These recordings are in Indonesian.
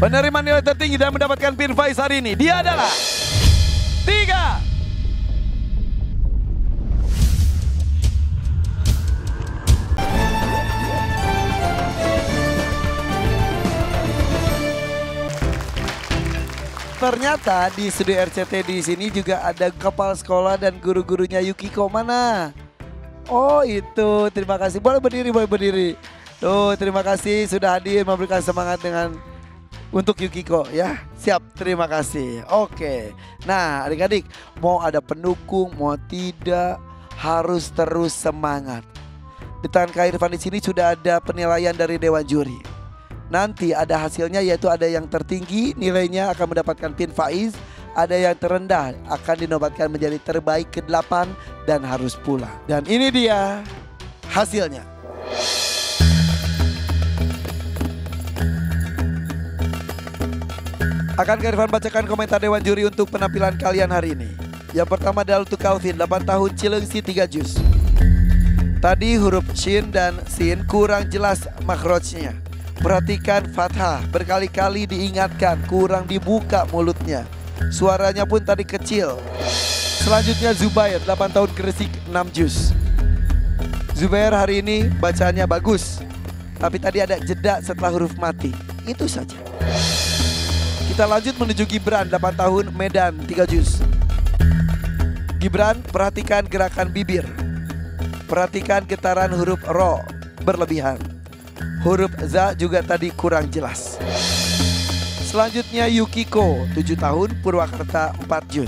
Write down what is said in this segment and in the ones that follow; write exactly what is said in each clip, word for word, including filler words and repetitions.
Penerima nilai tertinggi dan mendapatkan pin Faiz hari ini, dia adalah tiga. Ternyata di studio R C T di sini juga ada kepala sekolah dan guru-gurunya Yukiko. Mana? Oh itu, terima kasih. Boleh berdiri, boleh berdiri. Tuh, terima kasih sudah hadir memberikan semangat dengan untuk Yukiko ya. Siap, terima kasih. Oke. Nah, adik-adik, mau ada pendukung, mau tidak, harus terus semangat. Di tangan Kak Irfan di sini sudah ada penilaian dari Dewan Juri. Nanti ada hasilnya, yaitu ada yang tertinggi nilainya akan mendapatkan pin Faiz, ada yang terendah akan dinobatkan menjadi terbaik ke delapan dan harus pulang. Dan ini dia hasilnya. Akan Kak Irfan bacakan komentar Dewan Juri untuk penampilan kalian hari ini. Yang pertama adalah untuk Calvin, delapan tahun, Cilengsi, tiga juz. Tadi huruf shin dan sin kurang jelas makhrajnya. Perhatikan fathah, berkali-kali diingatkan, kurang dibuka mulutnya. Suaranya pun tadi kecil. Selanjutnya Zubair, delapan tahun, Gresik, enam juz. Zubair hari ini bacaannya bagus, tapi tadi ada jeda setelah huruf mati. Itu saja. Kita lanjut menuju Gibran, delapan tahun, Medan, tiga juz. Gibran, perhatikan gerakan bibir. Perhatikan getaran huruf ro berlebihan. Huruf za juga tadi kurang jelas. Selanjutnya Yukiko, tujuh tahun, Purwakarta, empat juz.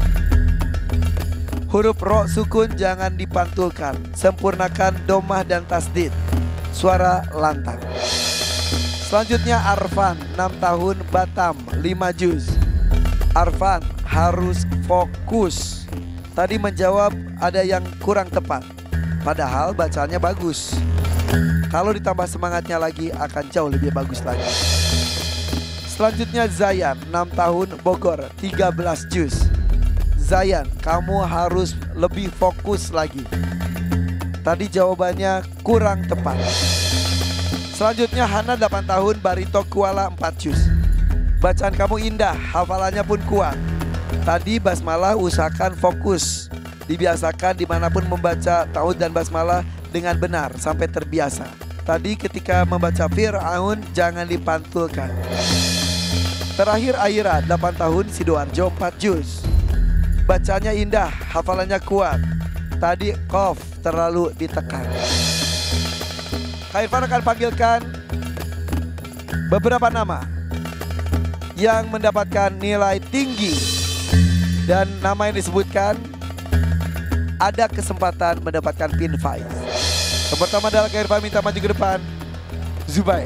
Huruf ro sukun jangan dipantulkan. Sempurnakan domah dan tasdid. Suara lantang. Selanjutnya Arfan, enam tahun, Batam, lima juz. Arfan harus fokus. Tadi menjawab ada yang kurang tepat, padahal bacaannya bagus. Kalau ditambah semangatnya lagi akan jauh lebih bagus lagi. Selanjutnya Zayan, enam tahun, Bogor, tiga belas juz. Zayan, kamu harus lebih fokus lagi. Tadi jawabannya kurang tepat. Selanjutnya Hana, delapan tahun, Barito, Kuala, empat juz. Bacaan kamu indah, hafalannya pun kuat. Tadi basmalah usahakan fokus. Dibiasakan dimanapun membaca ta'awudz dan basmalah dengan benar sampai terbiasa. Tadi ketika membaca Fir'aun jangan dipantulkan. Terakhir Aira, delapan tahun, Sidoarjo, empat juz. Bacanya indah, hafalannya kuat. Tadi qaf terlalu ditekan. Kak Irfan akan panggilkan beberapa nama yang mendapatkan nilai tinggi. Dan nama yang disebutkan ada kesempatan mendapatkan pin Faiz. Yang pertama adalah Kak Irfan minta maju ke depan, Zubair.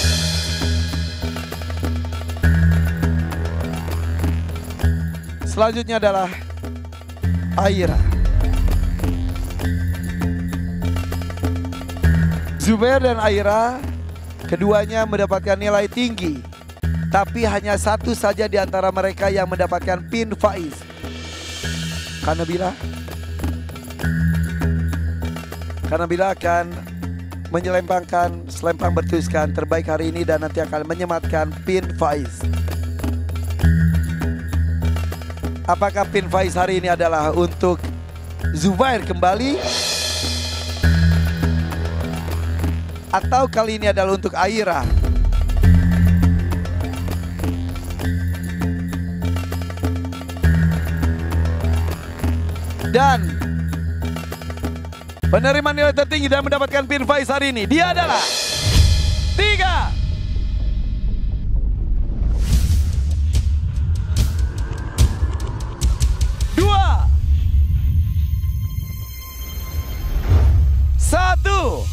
Selanjutnya adalah Aira. Zubair dan Aira keduanya mendapatkan nilai tinggi, tapi hanya satu saja di antara mereka yang mendapatkan pin Faiz. Kak Nabila. Kak Nabila akan menyelempangkan selempang bertuliskan terbaik hari ini dan nanti akan menyematkan pin Faiz. Apakah pin Faiz hari ini adalah untuk Zubair kembali? Atau kali ini adalah untuk Aira? Dan penerima nilai tertinggi dan mendapatkan pin Faiz hari ini, dia adalah tiga. Dua. Satu.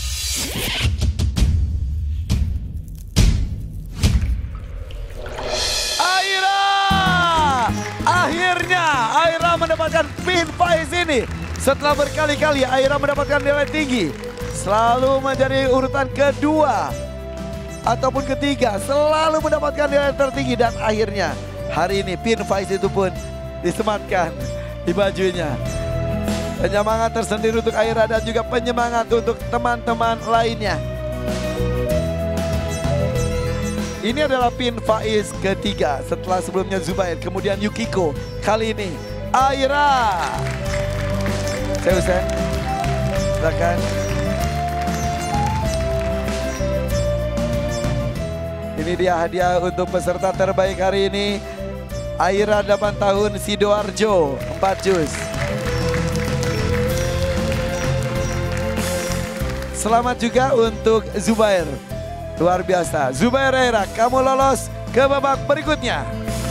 Aira. Akhirnya Aira mendapatkan pin Faiz ini. Setelah berkali-kali Aira mendapatkan nilai tinggi, selalu menjadi urutan kedua ataupun ketiga, selalu mendapatkan nilai tertinggi. Dan akhirnya hari ini pin Faiz itu pun disematkan di bajunya. Penyemangat tersendiri untuk Aira dan juga penyemangat untuk teman-teman lainnya. Ini adalah pin Faiz ketiga setelah sebelumnya Zubair, kemudian Yukiko. Kali ini Aira. Saya Husain, silakan. Ini dia hadiah untuk peserta terbaik hari ini. Aira delapan tahun Sidoarjo, empat juz. Selamat juga untuk Zubair. Luar biasa. Zubair Aira, kamu lolos ke babak berikutnya.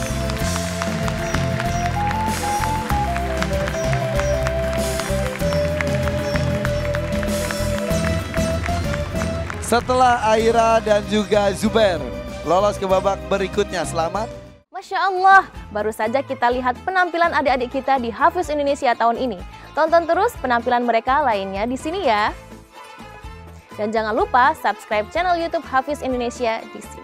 Setelah Aira dan juga Zubair lolos ke babak berikutnya, selamat. Masya Allah, baru saja kita lihat penampilan adik-adik kita di Hafiz Indonesia tahun ini. Tonton terus penampilan mereka lainnya di sini ya. Dan jangan lupa subscribe channel YouTube Hafiz Indonesia di sini.